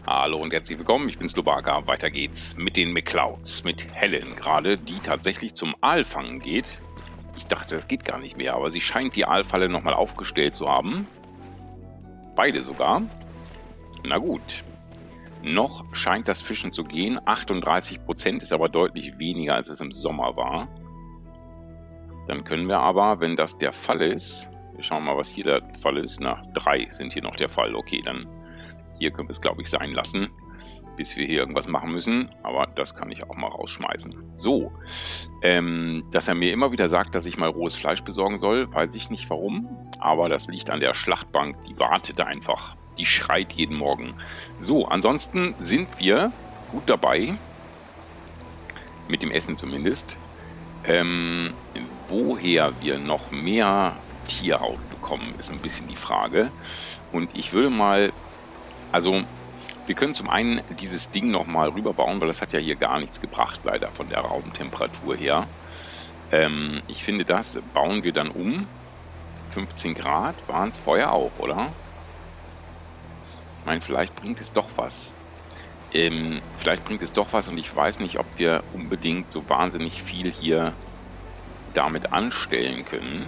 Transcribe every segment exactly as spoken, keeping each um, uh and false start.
Hallo und herzlich willkommen, ich bin Slobaka. Weiter geht's mit den McClouds, mit Helen gerade, die tatsächlich zum Aalfangen geht. Ich dachte, das geht gar nicht mehr, aber sie scheint die Aalfalle nochmal aufgestellt zu haben. Beide sogar. Na gut. Noch scheint das Fischen zu gehen. achtunddreißig Prozent ist aber deutlich weniger, als es im Sommer war. Dann können wir aber, wenn das der Fall ist, wir schauen mal, was hier der Fall ist. Na, drei sind hier noch der Fall. Okay, dann hier können wir es, glaube ich, sein lassen, bis wir hier irgendwas machen müssen. Aber das kann ich auch mal rausschmeißen. So, ähm, dass er mir immer wieder sagt, dass ich mal rohes Fleisch besorgen soll, weiß ich nicht warum. Aber das liegt an der Schlachtbank, die wartet einfach. Die schreit jeden Morgen. So, ansonsten sind wir gut dabei. Mit dem Essen zumindest. Ähm, woher wir noch mehr Tierhaut bekommen, ist ein bisschen die Frage. Und ich würde mal... Also, wir können zum einen dieses Ding nochmal rüberbauen, weil das hat ja hier gar nichts gebracht, leider von der Raumtemperatur her. Ähm, ich finde, das bauen wir dann um. fünfzehn Grad waren es vorher auch, oder? Ich meine, vielleicht bringt es doch was. Ähm, vielleicht bringt es doch was und ich weiß nicht, ob wir unbedingt so wahnsinnig viel hier damit anstellen können.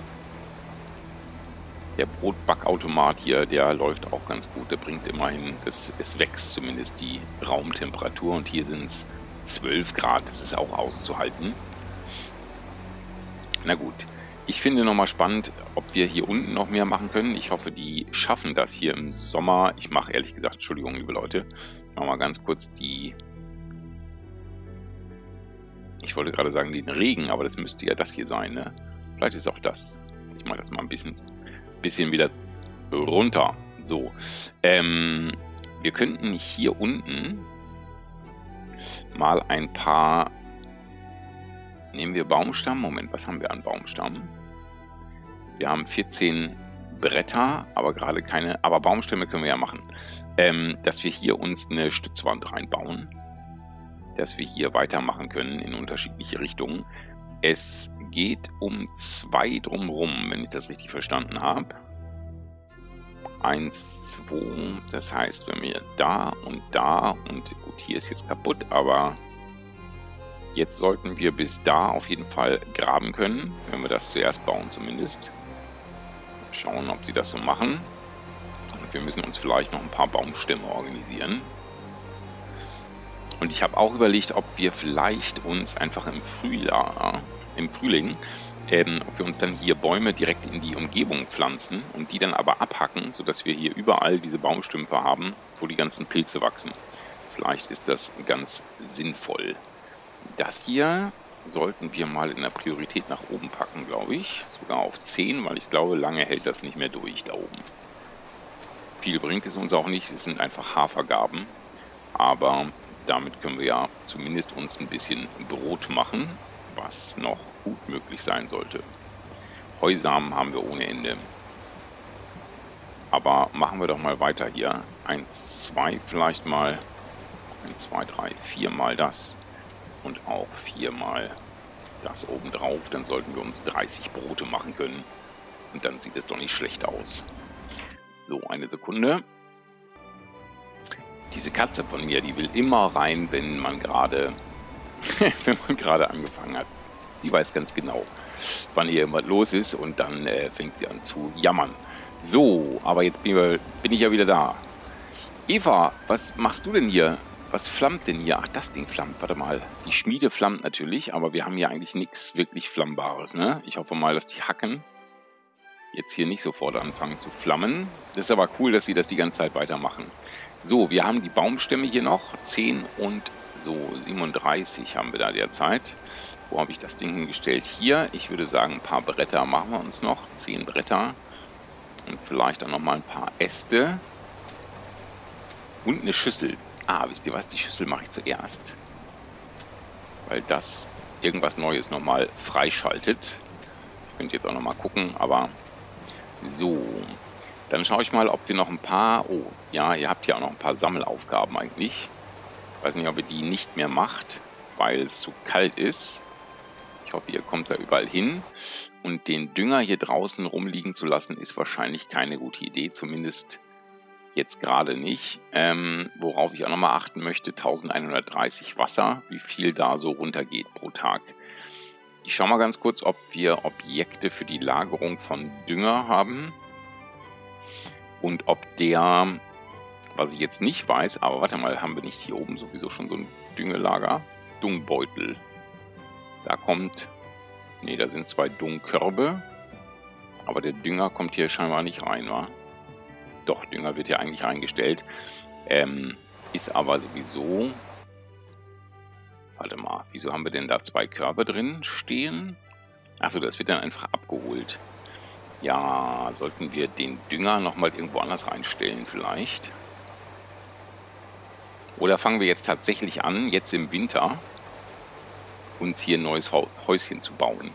Der Brotbackautomat hier, der läuft auch ganz gut. Der bringt immerhin, das, es wächst zumindest die Raumtemperatur. Und hier sind es zwölf Grad. Das ist auch auszuhalten. Na gut. Ich finde nochmal spannend, ob wir hier unten noch mehr machen können. Ich hoffe, die schaffen das hier im Sommer. Ich mache ehrlich gesagt, Entschuldigung, liebe Leute. Ich mache mal ganz kurz die... Ich wollte gerade sagen, den Regen, aber das müsste ja das hier sein, ne? Vielleicht ist auch das. Ich mache das mal ein bisschen... bisschen wieder runter. So, ähm, wir könnten hier unten mal ein paar... Nehmen wir Baumstamm. Moment, was haben wir an Baumstamm? Wir haben vierzehn Bretter, aber gerade keine... Aber Baumstämme können wir ja machen. Ähm, dass wir hier uns eine Stützwand reinbauen. Dass wir hier weitermachen können in unterschiedliche Richtungen. Es geht um zwei drumherum, wenn ich das richtig verstanden habe. Eins, zwei, das heißt, wenn wir da und da und gut, hier ist jetzt kaputt, aber jetzt sollten wir bis da auf jeden Fall graben können, wenn wir das zuerst bauen zumindest. Schauen, ob sie das so machen. Und wir müssen uns vielleicht noch ein paar Baumstämme organisieren. Und ich habe auch überlegt, ob wir vielleicht uns einfach im Frühjahr, im Frühling, ähm, ob wir uns dann hier Bäume direkt in die Umgebung pflanzen und die dann aber abhacken, sodass wir hier überall diese Baumstümpfe haben, wo die ganzen Pilze wachsen. Vielleicht ist das ganz sinnvoll. Das hier sollten wir mal in der Priorität nach oben packen, glaube ich. Sogar auf zehn, weil ich glaube, lange hält das nicht mehr durch da oben. Viel bringt es uns auch nicht, es sind einfach Hafergaben. Aber damit können wir ja zumindest uns ein bisschen Brot machen, was noch gut möglich sein sollte. Heusamen haben wir ohne Ende. Aber machen wir doch mal weiter hier. eins, zwei vielleicht mal. eins, zwei, drei, vier mal das. Und auch vier mal das obendrauf. Dann sollten wir uns dreißig Brote machen können. Und dann sieht es doch nicht schlecht aus. So, eine Sekunde. Diese Katze von mir, die will immer rein, wenn man gerade wenn man gerade angefangen hat. Sie weiß ganz genau, wann hier immer los ist und dann äh, fängt sie an zu jammern. So, aber jetzt bin, wir, bin ich ja wieder da. Eva, was machst du denn hier? Was flammt denn hier? Ach, das Ding flammt. Warte mal. Die Schmiede flammt natürlich, aber wir haben hier eigentlich nichts wirklich Flammbares, ne? Ich hoffe mal, dass die Hacken jetzt hier nicht sofort anfangen zu flammen. Das ist aber cool, dass sie das die ganze Zeit weitermachen. So, wir haben die Baumstämme hier noch. zehn und so siebenunddreißig haben wir da derzeit. Wo habe ich das Ding hingestellt? Hier. Ich würde sagen, ein paar Bretter machen wir uns noch. zehn Bretter. Und vielleicht dann nochmal ein paar Äste. Und eine Schüssel. Ah, wisst ihr was? Die Schüssel mache ich zuerst. Weil das irgendwas Neues nochmal freischaltet. Ich könnte jetzt auch nochmal gucken, aber so. Dann schaue ich mal, ob wir noch ein paar... Oh, ja, ihr habt ja auch noch ein paar Sammelaufgaben eigentlich. Ich weiß nicht, ob ihr die nicht mehr macht, weil es zu kalt ist. Ich hoffe, ihr kommt da überall hin. Und den Dünger hier draußen rumliegen zu lassen, ist wahrscheinlich keine gute Idee. Zumindest Jetzt gerade nicht. Ähm, worauf ich auch nochmal achten möchte, eintausendeinhundertdreißig Wasser, wie viel da so runtergeht pro Tag. Ich schaue mal ganz kurz, ob wir Objekte für die Lagerung von Dünger haben. Und ob der, was ich jetzt nicht weiß, aber warte mal, haben wir nicht hier oben sowieso schon so ein Düngelager? Dungbeutel. Da kommt, nee, da sind zwei Dungkörbe. Aber der Dünger kommt hier scheinbar nicht rein, wa? Doch, Dünger wird ja eigentlich eingestellt. Ähm, ist aber sowieso... Warte mal, wieso haben wir denn da zwei Körbe drin stehen? Achso, das wird dann einfach abgeholt. Ja, sollten wir den Dünger nochmal irgendwo anders reinstellen vielleicht? Oder fangen wir jetzt tatsächlich an, jetzt im Winter, uns hier ein neues Häuschen zu bauen?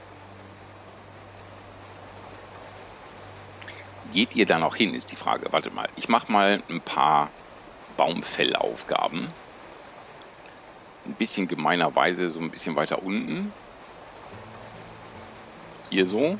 Geht ihr da noch hin, ist die Frage. Warte mal, ich mache mal ein paar Baumfellaufgaben. Ein bisschen gemeinerweise so ein bisschen weiter unten. Hier so.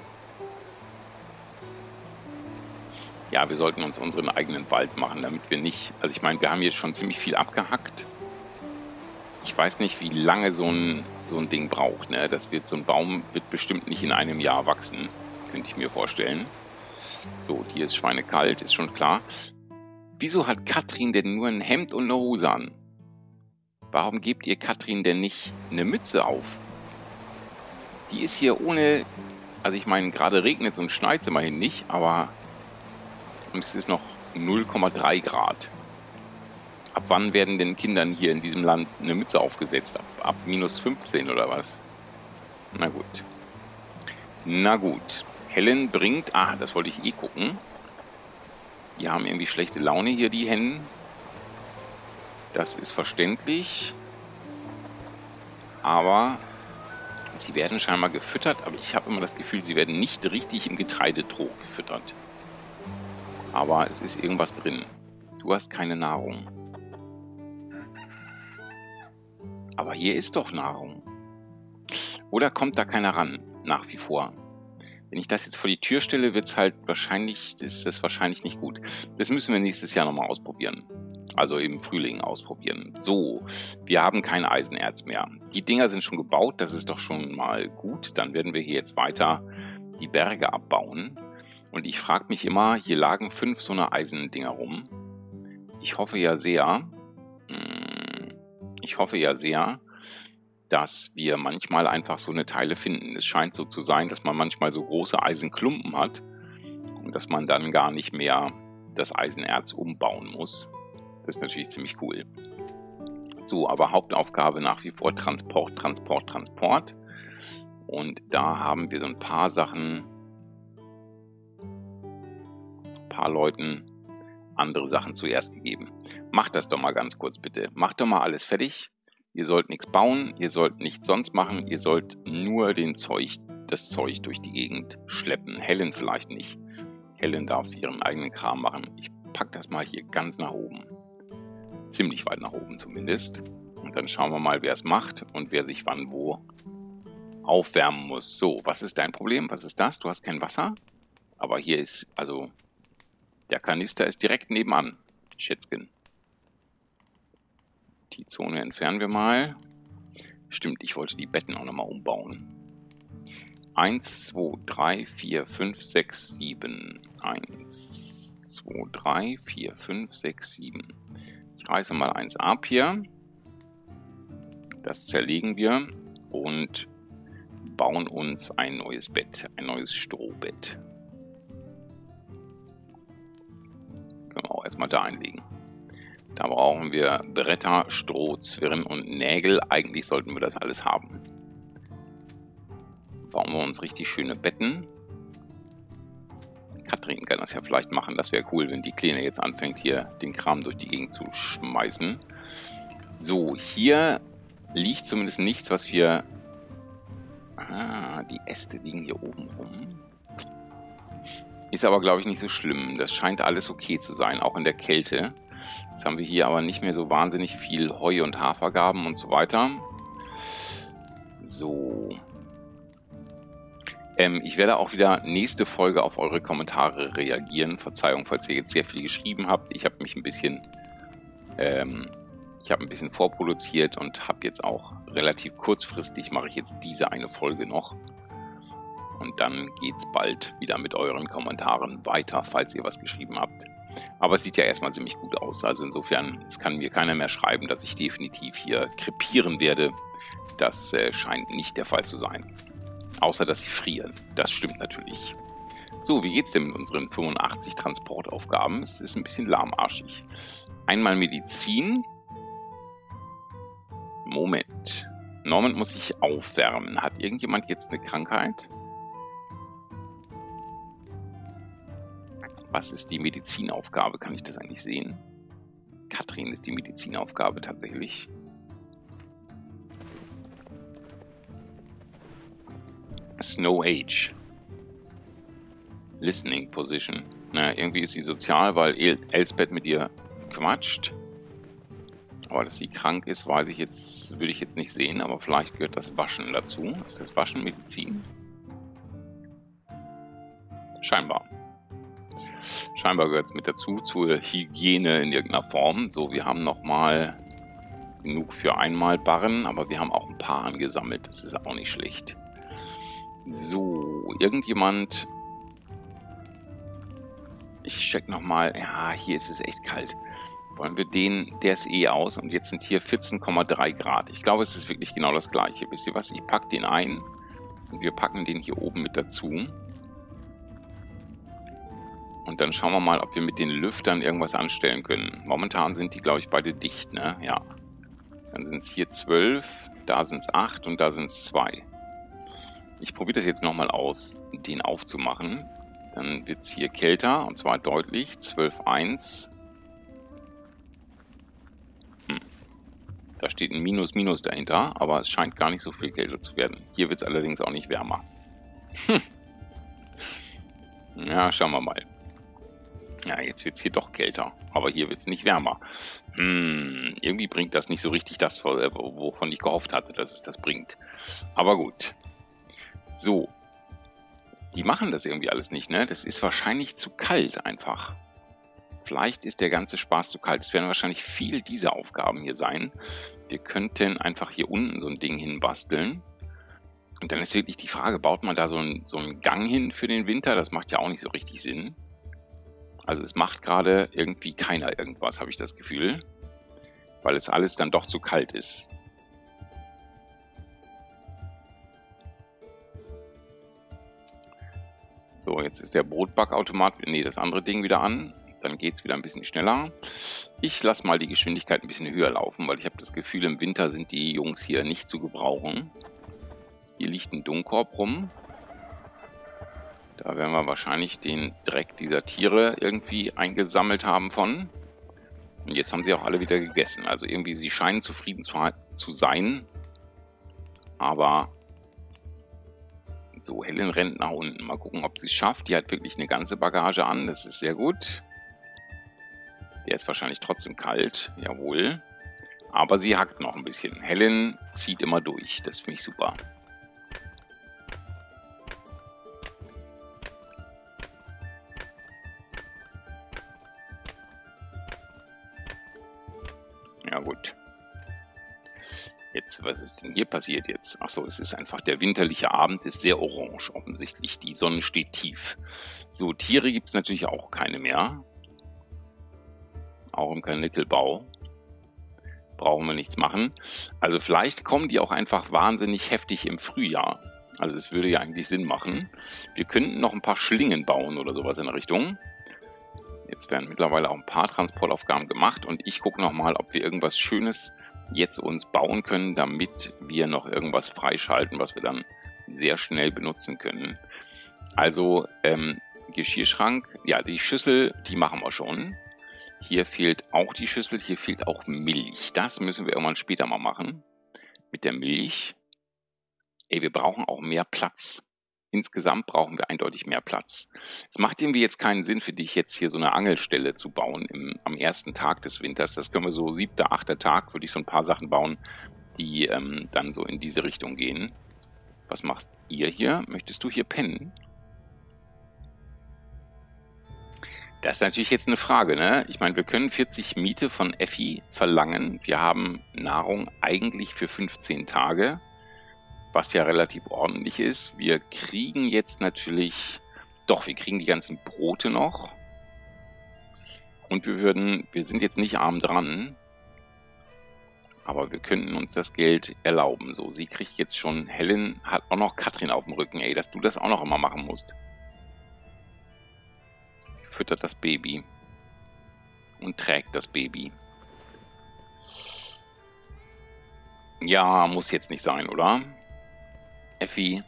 Ja, wir sollten uns unseren eigenen Wald machen, damit wir nicht... Also ich meine, wir haben jetzt schon ziemlich viel abgehackt. Ich weiß nicht, wie lange so ein, so ein Ding braucht. Ne? Das wird, so ein Baum wird bestimmt nicht in einem Jahr wachsen. Könnte ich mir vorstellen. So, hier ist schweinekalt, ist schon klar. Wieso hat Katrin denn nur ein Hemd und eine Hose an? Warum gebt ihr Katrin denn nicht eine Mütze auf? Die ist hier ohne... Also ich meine, gerade regnet es und schneit es immerhin nicht, aber... Und es ist noch null Komma drei Grad. Ab wann werden den Kindern hier in diesem Land eine Mütze aufgesetzt? Ab, ab minus fünfzehn oder was? Na gut. Na gut. Helen bringt... Ah, das wollte ich eh gucken. Die haben irgendwie schlechte Laune hier, die Hennen. Das ist verständlich. Aber sie werden scheinbar gefüttert. Aber ich habe immer das Gefühl, sie werden nicht richtig im Getreidetrog gefüttert. Aber es ist irgendwas drin. Du hast keine Nahrung. Aber hier ist doch Nahrung. Oder kommt da keiner ran? Nach wie vor. Wenn ich das jetzt vor die Tür stelle, wird es halt wahrscheinlich, ist das wahrscheinlich nicht gut. Das müssen wir nächstes Jahr nochmal ausprobieren. Also im Frühling ausprobieren. So, wir haben kein Eisenerz mehr. Die Dinger sind schon gebaut, das ist doch schon mal gut. Dann werden wir hier jetzt weiter die Berge abbauen. Und ich frage mich immer, hier lagen fünf so eine Eisendinger rum. Ich hoffe ja sehr, ich hoffe ja sehr, dass wir manchmal einfach so eine Teile finden. Es scheint so zu sein, dass man manchmal so große Eisenklumpen hat und dass man dann gar nicht mehr das Eisenerz umbauen muss. Das ist natürlich ziemlich cool. So, aber Hauptaufgabe nach wie vor Transport, Transport, Transport. Und da haben wir so ein paar Sachen, ein paar Leuten andere Sachen zuerst gegeben. Macht das doch mal ganz kurz bitte. Macht doch mal alles fertig. Ihr sollt nichts bauen, ihr sollt nichts sonst machen, ihr sollt nur den Zeug, das Zeug durch die Gegend schleppen. Helen vielleicht nicht. Helen darf ihren eigenen Kram machen. Ich packe das mal hier ganz nach oben. Ziemlich weit nach oben zumindest. Und dann schauen wir mal, wer es macht und wer sich wann wo aufwärmen muss. So, was ist dein Problem? Was ist das? Du hast kein Wasser? Aber hier ist, also, der Kanister ist direkt nebenan, Schätzchen. Die Zone entfernen wir mal. Stimmt, ich wollte die Betten auch nochmal umbauen. eins, zwei, drei, vier, fünf, sechs, sieben. eins, zwei, drei, vier, fünf, sechs, sieben. Ich reiße mal eins ab hier. Das zerlegen wir und bauen uns ein neues Bett, ein neues Strohbett. Können wir auch erstmal da einlegen. Da brauchen wir Bretter, Stroh, Zwirn und Nägel. Eigentlich sollten wir das alles haben. Bauen wir uns richtig schöne Betten. Katrin kann das ja vielleicht machen. Das wäre cool, wenn die Kleine jetzt anfängt, hier den Kram durch die Gegend zu schmeißen. So, hier liegt zumindest nichts, was wir... Ah, die Äste liegen hier oben rum. Ist aber, glaube ich, nicht so schlimm. Das scheint alles okay zu sein, auch in der Kälte. Jetzt haben wir hier aber nicht mehr so wahnsinnig viel Heu und Hafergaben und so weiter. So. Ähm, ich werde auch wieder nächste Folge auf eure Kommentare reagieren. Verzeihung, falls ihr jetzt sehr viel geschrieben habt. Ich habe mich ein bisschen... Ähm, ich habe ein bisschen vorproduziert und habe jetzt auch relativ kurzfristig, mache ich jetzt diese eine Folge noch. Und dann geht es bald wieder mit euren Kommentaren weiter, falls ihr was geschrieben habt. Aber es sieht ja erstmal ziemlich gut aus. Also insofern, es kann mir keiner mehr schreiben, dass ich definitiv hier krepieren werde. Das äh, scheint nicht der Fall zu sein. Außer, dass sie frieren. Das stimmt natürlich. So, wie geht's denn mit unseren fünfundachtzig Transportaufgaben? Es ist ein bisschen lahmarschig. Einmal Medizin. Moment. Norman muss sich aufwärmen. Hat irgendjemand jetzt eine Krankheit? Was ist die Medizinaufgabe? Kann ich das eigentlich sehen? Katrin ist die Medizinaufgabe tatsächlich. Snow Age. Listening Position. Naja, irgendwie ist sie sozial, weil El Elsbeth mit ihr quatscht. Aber dass sie krank ist, weiß ich jetzt, würde ich jetzt nicht sehen. Aber vielleicht gehört das Waschen dazu. Ist das Waschen Medizin? Scheinbar. Scheinbar gehört es mit dazu, zur Hygiene in irgendeiner Form. So, wir haben nochmal genug für einmal Barren, aber wir haben auch ein paar angesammelt. Das ist auch nicht schlecht. So, irgendjemand... Ich check nochmal. Ja, hier ist es echt kalt. Wollen wir den... Der ist eh aus und jetzt sind hier vierzehn Komma drei Grad. Ich glaube, es ist wirklich genau das Gleiche. Wisst ihr was? Ich packe den ein und wir packen den hier oben mit dazu. Und dann schauen wir mal, ob wir mit den Lüftern irgendwas anstellen können. Momentan sind die, glaube ich, beide dicht, ne? Ja. Dann sind es hier zwölf, da sind es acht und da sind es zwei. Ich probiere das jetzt nochmal aus, den aufzumachen. Dann wird es hier kälter, und zwar deutlich. zwölf Komma eins. Hm. Da steht ein Minus, Minus dahinter, aber es scheint gar nicht so viel kälter zu werden. Hier wird es allerdings auch nicht wärmer. Hm. Ja, schauen wir mal. Ja, jetzt wird es hier doch kälter, aber hier wird es nicht wärmer. Hm, irgendwie bringt das nicht so richtig das, wovon ich gehofft hatte, dass es das bringt. Aber gut. So. Die machen das irgendwie alles nicht, ne? Das ist wahrscheinlich zu kalt einfach. Vielleicht ist der ganze Spaß zu kalt. Es werden wahrscheinlich viel dieser Aufgaben hier sein. Wir könnten einfach hier unten so ein Ding hinbasteln. Und dann ist wirklich die Frage, baut man da so, ein, so einen Gang hin für den Winter? Das macht ja auch nicht so richtig Sinn. Also es macht gerade irgendwie keiner irgendwas, habe ich das Gefühl. Weil es alles dann doch zu kalt ist. So, jetzt ist der Brotbackautomat, nee, das andere Ding wieder an. Dann geht es wieder ein bisschen schneller. Ich lasse mal die Geschwindigkeit ein bisschen höher laufen, weil ich habe das Gefühl, im Winter sind die Jungs hier nicht zu gebrauchen. Hier liegt ein Dummkorb rum. Da werden wir wahrscheinlich den Dreck dieser Tiere irgendwie eingesammelt haben von. Und jetzt haben sie auch alle wieder gegessen. Also irgendwie, sie scheinen zufrieden zu, zu sein. Aber so, Helen rennt nach unten. Mal gucken, ob sie es schafft. Die hat wirklich eine ganze Bagage an. Das ist sehr gut. Der ist wahrscheinlich trotzdem kalt. Jawohl. Aber sie hackt noch ein bisschen. Helen zieht immer durch. Das finde ich super. Ja gut. Jetzt, was ist denn hier passiert jetzt? Achso, es ist einfach, der winterliche Abend ist sehr orange offensichtlich. Die Sonne steht tief. So, Tiere gibt es natürlich auch keine mehr. Auch im Karnickelbau. Brauchen wir nichts machen. Also vielleicht kommen die auch einfach wahnsinnig heftig im Frühjahr. Also es würde ja eigentlich Sinn machen. Wir könnten noch ein paar Schlingen bauen oder sowas in der Richtung. Jetzt werden mittlerweile auch ein paar Transportaufgaben gemacht und ich gucke nochmal, ob wir irgendwas Schönes jetzt uns bauen können, damit wir noch irgendwas freischalten, was wir dann sehr schnell benutzen können. Also ähm, Geschirrschrank, ja, die Schüssel, die machen wir schon. Hier fehlt auch die Schüssel, hier fehlt auch Milch. Das müssen wir irgendwann später mal machen. Mit der Milch. Ey, wir brauchen auch mehr Platz. Insgesamt brauchen wir eindeutig mehr Platz. Es macht irgendwie jetzt keinen Sinn für dich, jetzt hier so eine Angelstelle zu bauen im, am ersten Tag des Winters. Das können wir so siebter, achter Tag, würde ich so ein paar Sachen bauen, die ähm, dann so in diese Richtung gehen. Was machst ihr hier? Möchtest du hier pennen? Das ist natürlich jetzt eine Frage, ne? Ich meine, wir können vierzig Miete von Effi verlangen. Wir haben Nahrung eigentlich für fünfzehn Tage, was ja relativ ordentlich ist. Wir kriegen jetzt natürlich... Doch, wir kriegen die ganzen Brote noch. Und wir würden... Wir sind jetzt nicht arm dran. Aber wir könnten uns das Geld erlauben. So, sie kriegt jetzt schon... Helen hat auch noch Katrin auf dem Rücken. Ey, dass du das auch noch immer machen musst. Füttert das Baby. Und trägt das Baby. Ja, muss jetzt nicht sein, oder? Effi.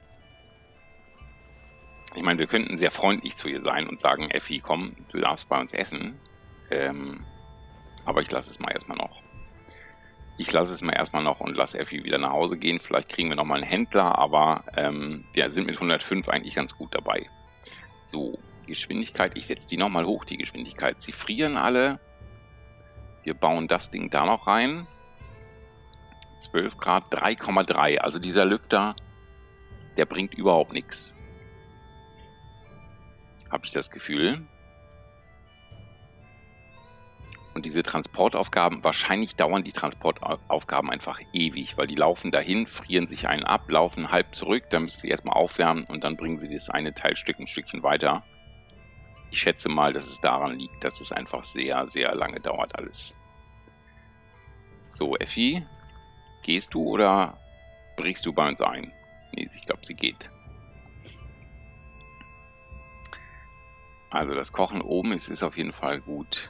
Ich meine, wir könnten sehr freundlich zu ihr sein und sagen, Effi, komm, du darfst bei uns essen. Ähm, aber ich lasse es mal erstmal noch. Ich lasse es mal erstmal noch und lasse Effi wieder nach Hause gehen. Vielleicht kriegen wir nochmal einen Händler, aber ähm, wir sind mit hundertfünf eigentlich ganz gut dabei. So, Geschwindigkeit. Ich setze die nochmal hoch, die Geschwindigkeit. Sie frieren alle. Wir bauen das Ding da noch rein. zwölf Grad, drei Komma drei. Also dieser Lüfter, der bringt überhaupt nichts. Habe ich das Gefühl. Und diese Transportaufgaben, wahrscheinlich dauern die Transportaufgaben einfach ewig, weil die laufen dahin, frieren sich einen ab, laufen halb zurück, dann müssen sie erstmal aufwärmen und dann bringen sie das eine Teilstück ein Stückchen weiter. Ich schätze mal, dass es daran liegt, dass es einfach sehr, sehr lange dauert alles. So, Effi, gehst du oder brichst du bei uns ein? Nee, ich glaube, sie geht. Also das Kochen oben ist, ist auf jeden Fall gut.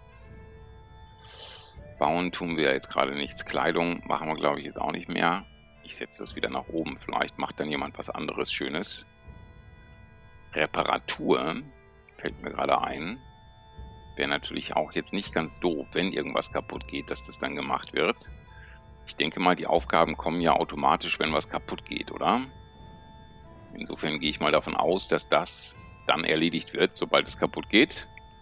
Bauen tun wir jetzt gerade nichts. Kleidung machen wir, glaube ich, jetzt auch nicht mehr. Ich setze das wieder nach oben. Vielleicht macht dann jemand was anderes Schönes. Reparatur fällt mir gerade ein. Wäre natürlich auch jetzt nicht ganz doof, wenn irgendwas kaputt geht, dass das dann gemacht wird. Ich denke mal, die Aufgaben kommen ja automatisch, wenn was kaputt geht, oder? Insofern gehe ich mal davon aus, dass das dann erledigt wird, sobald es kaputt geht.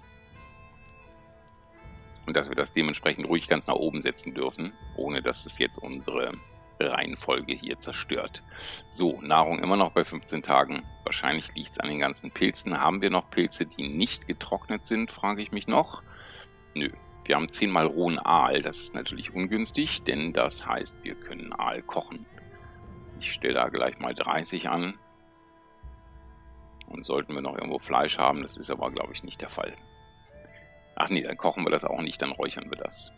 Und dass wir das dementsprechend ruhig ganz nach oben setzen dürfen, ohne dass es jetzt unsere Reihenfolge hier zerstört. So, Nahrung immer noch bei fünfzehn Tagen. Wahrscheinlich liegt es an den ganzen Pilzen. Haben wir noch Pilze, die nicht getrocknet sind, frage ich mich noch. Nö, wir haben zehnmal rohen Aal. Das ist natürlich ungünstig, denn das heißt, wir können Aal kochen. Ich stelle da gleich mal dreißig an. Und sollten wir noch irgendwo Fleisch haben, das ist aber, glaube ich, nicht der Fall. Ach nee, dann kochen wir das auch nicht, dann räuchern wir das.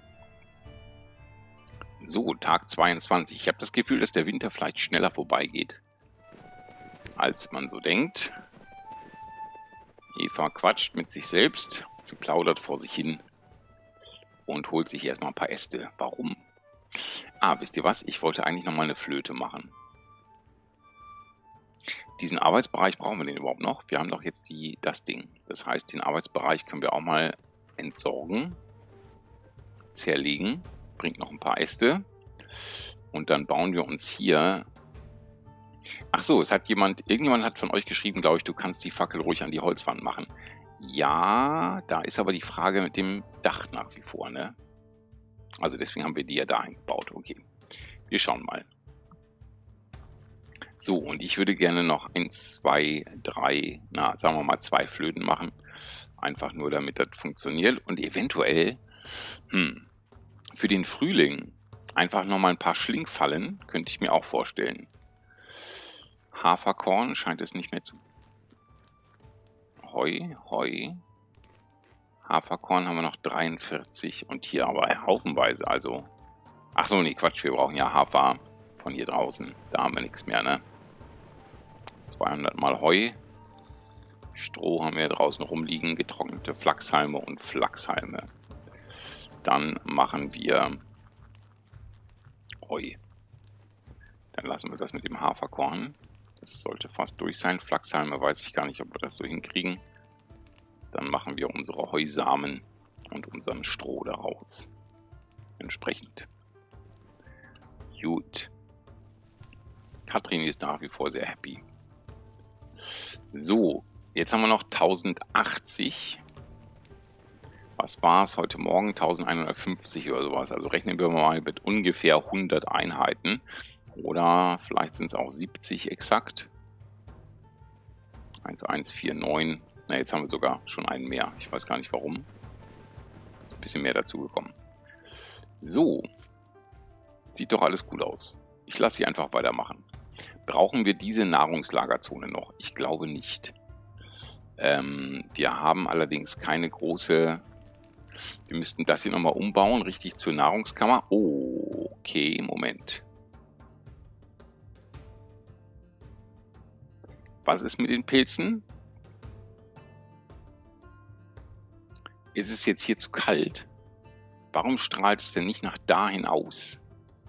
So, Tag zweiundzwanzig. Ich habe das Gefühl, dass der Winter vielleicht schneller vorbeigeht, als man so denkt. Eva quatscht mit sich selbst. Sie plaudert vor sich hin und holt sich erstmal ein paar Äste. Warum? Ah, wisst ihr was? Ich wollte eigentlich nochmal eine Flöte machen. Diesen Arbeitsbereich brauchen wir den überhaupt noch? Wir haben doch jetzt die, das Ding. Das heißt, den Arbeitsbereich können wir auch mal entsorgen, zerlegen, bringt noch ein paar Äste und dann bauen wir uns hier... Ach so, es hat jemand, irgendjemand hat von euch geschrieben, glaube ich, du kannst die Fackel ruhig an die Holzwand machen. Ja, da ist aber die Frage mit dem Dach nach wie vor, ne? Also deswegen haben wir die ja da eingebaut. Okay, wir schauen mal. So, und ich würde gerne noch ein, zwei, drei, na, sagen wir mal zwei Flöten machen. Einfach nur, damit das funktioniert. Und eventuell, hm, für den Frühling einfach nochmal ein paar Schlingfallen, könnte ich mir auch vorstellen. Haferkorn scheint es nicht mehr zu... Heu, Heu. Haferkorn haben wir noch dreiundvierzig und hier aber haufenweise, also... Achso, nee, Quatsch, wir brauchen ja Hafer von hier draußen. Da haben wir nichts mehr, ne? zweihundert mal Heu. Stroh haben wir draußen rumliegen, getrocknete Flachshalme und Flachshalme. Dann machen wir Heu. Dann lassen wir das mit dem Haferkorn. Das sollte fast durch sein. Flachshalme weiß ich gar nicht, ob wir das so hinkriegen. Dann machen wir unsere Heusamen und unseren Stroh daraus. Entsprechend. Gut. Katrin ist nach wie vor sehr happy. So, jetzt haben wir noch tausendachtzig. Was war es heute Morgen? eintausendeinhundertfünfzig oder sowas. Also rechnen wir mal mit ungefähr hundert Einheiten. Oder vielleicht sind es auch siebzig exakt. eins eins vier neun. Na, jetzt haben wir sogar schon einen mehr. Ich weiß gar nicht warum. Ist ein bisschen mehr dazugekommen. So. Sieht doch alles gut aus. Ich lasse sie einfach weitermachen. Brauchen wir diese Nahrungslagerzone noch? Ich glaube nicht. Ähm, wir haben allerdings keine große... Wir müssten das hier nochmal umbauen, richtig zur Nahrungskammer. Oh, okay, Moment. Was ist mit den Pilzen? Ist es jetzt hier zu kalt? Warum strahlt es denn nicht nach dahin aus?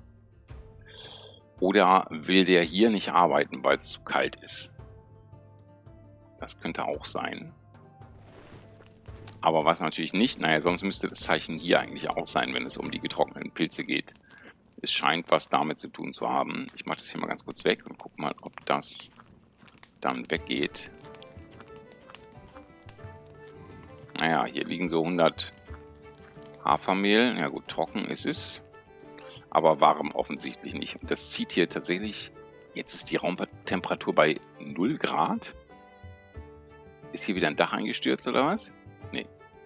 Oder will der hier nicht arbeiten, weil es zu kalt ist? Das könnte auch sein. Aber was natürlich nicht, naja, sonst müsste das Zeichen hier eigentlich auch sein, wenn es um die getrockneten Pilze geht. Es scheint was damit zu tun zu haben. Ich mache das hier mal ganz kurz weg und gucke mal, ob das dann weggeht. Naja, hier liegen so hundert Hafermehl. Ja gut, trocken ist es. Aber warm offensichtlich nicht. Und das zieht hier tatsächlich... Jetzt ist die Raumtemperatur bei null Grad. Ist hier wieder ein Dach eingestürzt oder was? Nee.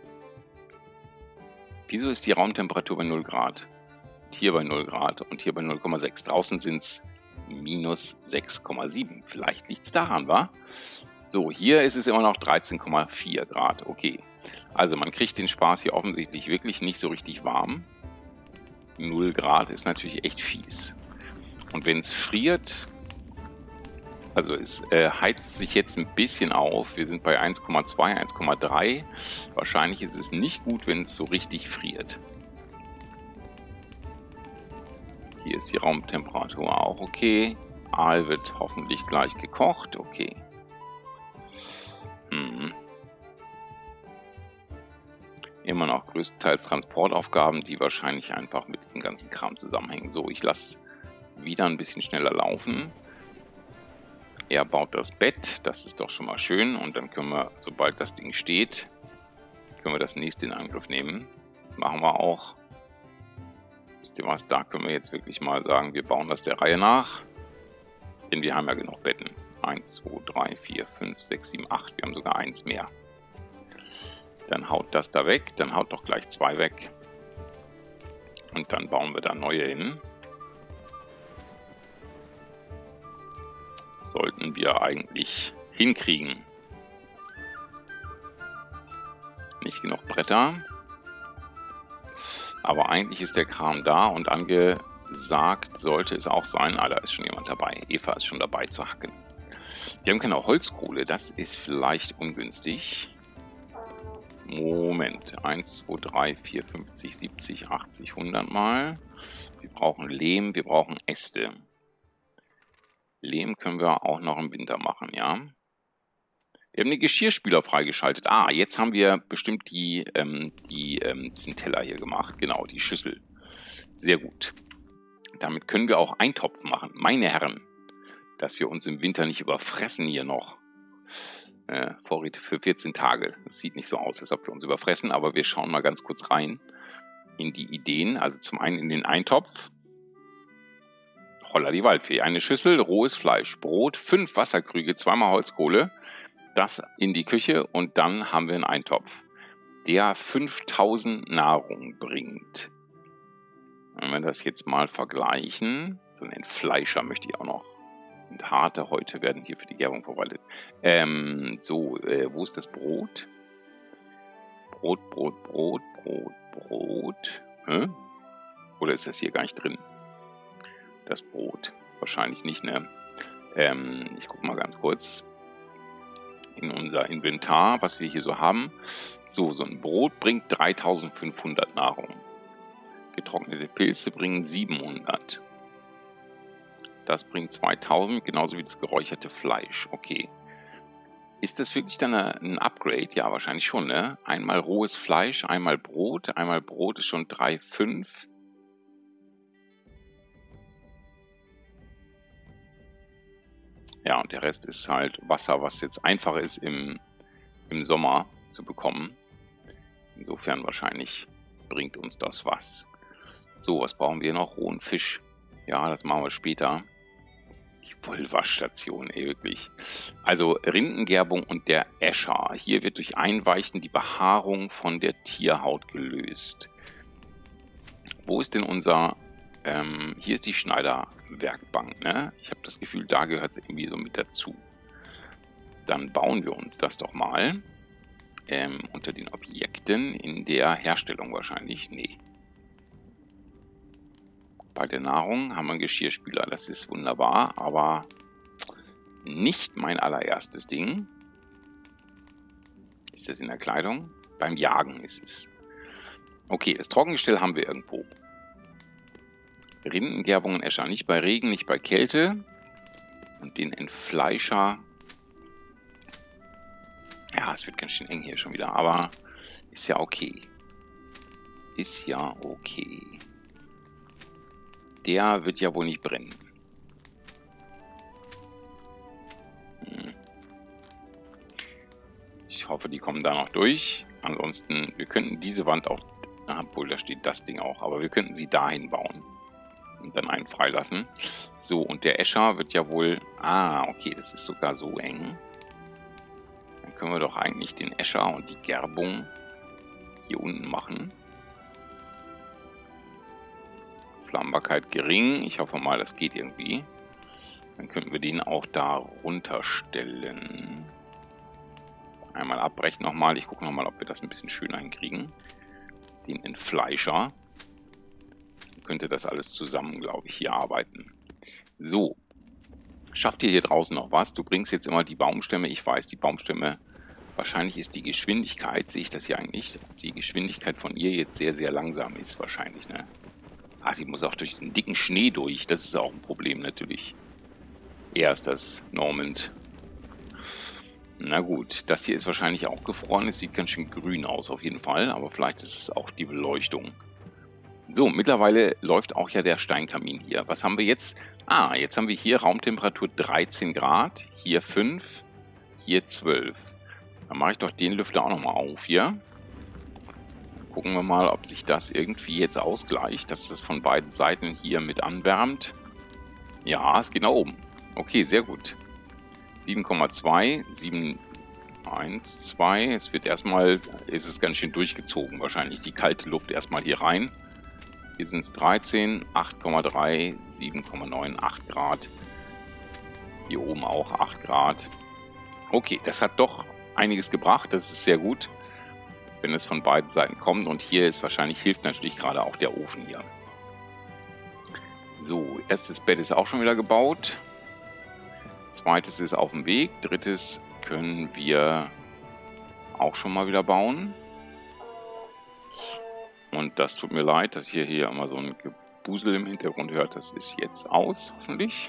Wieso ist die Raumtemperatur bei null Grad? Hier bei null Grad und hier bei null Komma sechs. Draußen sind es minus sechs Komma sieben. Vielleicht liegt es daran, wa? So, hier ist es immer noch dreizehn Komma vier Grad. Okay. Also man kriegt den Spaß hier offensichtlich wirklich nicht so richtig warm. null Grad ist natürlich echt fies. Und wenn es friert... Also es äh, heizt sich jetzt ein bisschen auf. Wir sind bei eins Komma zwei, eins Komma drei. Wahrscheinlich ist es nicht gut, wenn es so richtig friert. Hier ist die Raumtemperatur auch okay. Aal wird hoffentlich gleich gekocht. Okay. Hm. Immer noch größtenteils Transportaufgaben, die wahrscheinlich einfach mit diesem ganzen Kram zusammenhängen. So, ich lasse wieder ein bisschen schneller laufen. Er baut das Bett, das ist doch schon mal schön. Und dann können wir, sobald das Ding steht, können wir das nächste in Angriff nehmen. Das machen wir auch. Wisst ihr was, da können wir jetzt wirklich mal sagen, wir bauen das der Reihe nach. Denn wir haben ja genug Betten. eins, zwei, drei, vier, fünf, sechs, sieben, acht. Wir haben sogar eins mehr. Dann haut das da weg, dann haut doch gleich zwei weg. Und dann bauen wir da neue hin. Sollten wir eigentlich hinkriegen. Nicht genug Bretter. Aber eigentlich ist der Kram da und angesagt sollte es auch sein. Ah, da ist schon jemand dabei. Eva ist schon dabei zu hacken. Wir haben keine Holzkohle, das ist vielleicht ungünstig. Moment. eins, zwei, drei, vier, fünfzig, siebzig, achtzig, hundert Mal. Wir brauchen Lehm, wir brauchen Äste. Lehm können wir auch noch im Winter machen, ja. Wir haben den Geschirrspüler freigeschaltet. Ah, jetzt haben wir bestimmt die, ähm, die, ähm, diesen Teller hier gemacht. Genau, die Schüssel. Sehr gut. Damit können wir auch Eintopf machen. Meine Herren, dass wir uns im Winter nicht überfressen hier noch. Äh, Vorräte für vierzehn Tage. Das sieht nicht so aus, als ob wir uns überfressen, aber wir schauen mal ganz kurz rein in die Ideen. Also zum einen in den Eintopf. Holla die Waldfee. Eine Schüssel, rohes Fleisch, Brot, fünf Wasserkrüge, zweimal Holzkohle. Das in die Küche und dann haben wir einen Eintopf, der fünftausend Nahrung bringt. Wenn wir das jetzt mal vergleichen, so einen Fleischer möchte ich auch noch. Und harte Häute werden hier für die Gärung verwaltet. Ähm, so, äh, wo ist das Brot? Brot, Brot, Brot, Brot, Brot. Hä? Oder ist das hier gar nicht drin? Das Brot. Wahrscheinlich nicht, ne? Ähm, ich gucke mal ganz kurz in unser Inventar, was wir hier so haben. So, so ein Brot bringt dreitausendfünfhundert Nahrung. Getrocknete Pilze bringen siebenhundert. Das bringt zweitausend, genauso wie das geräucherte Fleisch. Okay. Ist das wirklich dann eine, ein Upgrade? Ja, wahrscheinlich schon, ne? Einmal rohes Fleisch, einmal Brot. Einmal Brot ist schon drei Komma fünf. Ja, und der Rest ist halt Wasser, was jetzt einfacher ist im, im Sommer zu bekommen. Insofern wahrscheinlich bringt uns das was. So, was brauchen wir noch? Rohen Fisch. Ja, das machen wir später. Die Vollwaschstation, ey, wirklich. Also Rindengerbung und der Escher. Hier wird durch Einweichen die Behaarung von der Tierhaut gelöst. Wo ist denn unser... Ähm, hier ist die Schneiderwerkbank, ne? Ich habe das Gefühl, da gehört es irgendwie so mit dazu. Dann bauen wir uns das doch mal. Ähm, unter den Objekten in der Herstellung wahrscheinlich. Nee. Bei der Nahrung haben wir einen Geschirrspüler. Das ist wunderbar, aber nicht mein allererstes Ding. Ist das in der Kleidung? Beim Jagen ist es. Okay, das Trockengestell haben wir irgendwo. Rindengerbung und Escher. Nicht bei Regen, nicht bei Kälte. Und den Entfleischer. Ja, es wird ganz schön eng hier schon wieder, aber ist ja okay. Ist ja okay. Der wird ja wohl nicht brennen. Hm. Ich hoffe, die kommen da noch durch. Ansonsten, wir könnten diese Wand auch, obwohl da steht das Ding auch, aber wir könnten sie dahin bauen. Und dann einen freilassen. So, und der Escher wird ja wohl... Ah, okay, das ist sogar so eng. Dann können wir doch eigentlich den Escher und die Gerbung hier unten machen. Flammbarkeit gering. Ich hoffe mal, das geht irgendwie. Dann könnten wir den auch da runterstellen. Einmal abbrechen nochmal. Ich gucke nochmal, ob wir das ein bisschen schöner hinkriegen. Den Entfleischer. Dann könnte das alles zusammen, glaube ich, hier arbeiten. So. Schafft ihr hier draußen noch was? Du bringst jetzt immer die Baumstämme. Ich weiß, die Baumstämme... Wahrscheinlich ist die Geschwindigkeit, sehe ich das hier eigentlich, die Geschwindigkeit von ihr jetzt sehr, sehr langsam ist wahrscheinlich, ne? Ach, die muss auch durch den dicken Schnee durch. Das ist auch ein Problem natürlich. Er ist das Normand. Na gut, das hier ist wahrscheinlich auch gefroren. Es sieht ganz schön grün aus auf jeden Fall. Aber vielleicht ist es auch die Beleuchtung. So, mittlerweile läuft auch ja der Steinkamin hier. Was haben wir jetzt? Ah, jetzt haben wir hier Raumtemperatur dreizehn Grad. Hier fünf. Hier zwölf. Dann mache ich doch den Lüfter auch nochmal auf hier. Gucken wir mal, ob sich das irgendwie jetzt ausgleicht, dass das von beiden Seiten hier mit anwärmt. Ja, es geht nach oben. Okay, sehr gut. sieben Komma zwei, sieben Komma eins zwei. Es wird erstmal, ist es ganz schön durchgezogen wahrscheinlich. Die kalte Luft erstmal hier rein. Hier sind es dreizehn, acht Komma drei, sieben Komma neun, acht Grad. Hier oben auch acht Grad. Okay, das hat doch einiges gebracht. Das ist sehr gut, wenn es von beiden Seiten kommt. Und hier ist wahrscheinlich, hilft natürlich gerade auch der Ofen hier. So, erstes Bett ist auch schon wieder gebaut. Zweites ist auf dem Weg. Drittes können wir auch schon mal wieder bauen. Und das tut mir leid, dass ihr hier immer so ein Gebusel im Hintergrund hört. Das ist jetzt aus, hoffentlich.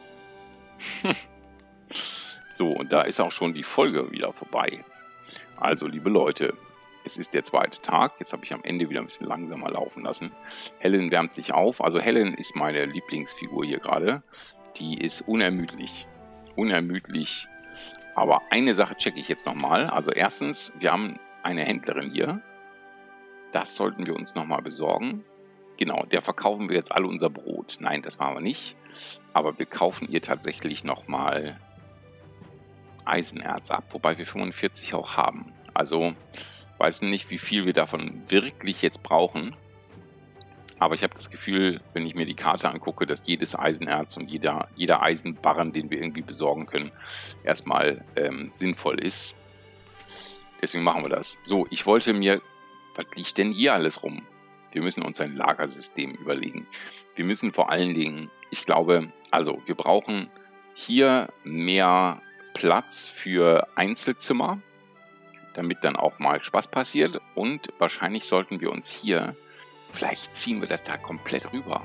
So, und da ist auch schon die Folge wieder vorbei. Also, liebe Leute, es ist der zweite Tag. Jetzt habe ich am Ende wieder ein bisschen langsamer laufen lassen. Helen wärmt sich auf. Also Helen ist meine Lieblingsfigur hier gerade. Die ist unermüdlich. Unermüdlich. Aber eine Sache checke ich jetzt nochmal. Also erstens, wir haben eine Händlerin hier. Das sollten wir uns nochmal besorgen. Genau, der verkaufen wir jetzt alle unser Brot. Nein, das machen wir nicht. Aber wir kaufen ihr tatsächlich nochmal Eisenerz ab. Wobei wir fünfundvierzig auch haben. Also... weiß nicht, wie viel wir davon wirklich jetzt brauchen. Aber ich habe das Gefühl, wenn ich mir die Karte angucke, dass jedes Eisenerz und jeder, jeder Eisenbarren, den wir irgendwie besorgen können, erstmal ähm, sinnvoll ist. Deswegen machen wir das. So, ich wollte mir... Was liegt denn hier alles rum? Wir müssen uns ein Lagersystem überlegen. Wir müssen vor allen Dingen, ich glaube, also wir brauchen hier mehr Platz für Einzelzimmer, damit dann auch mal Spaß passiert. Und wahrscheinlich sollten wir uns hier, vielleicht ziehen wir das da komplett rüber.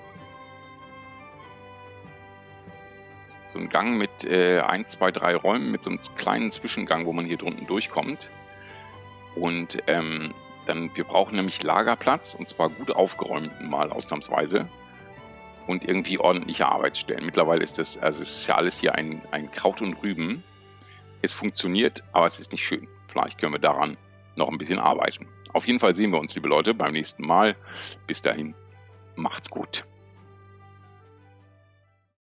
So ein Gang mit äh, eins, zwei, drei Räumen, mit so einem kleinen Zwischengang, wo man hier drunten durchkommt. Und ähm, dann, wir brauchen nämlich Lagerplatz, und zwar gut aufgeräumten mal ausnahmsweise. Und irgendwie ordentliche Arbeitsstellen. Mittlerweile ist das, also es ist ja alles hier ein, ein Kraut und Rüben. Es funktioniert, aber es ist nicht schön. Vielleicht können wir daran noch ein bisschen arbeiten. Auf jeden Fall sehen wir uns, liebe Leute, beim nächsten Mal. Bis dahin, macht's gut.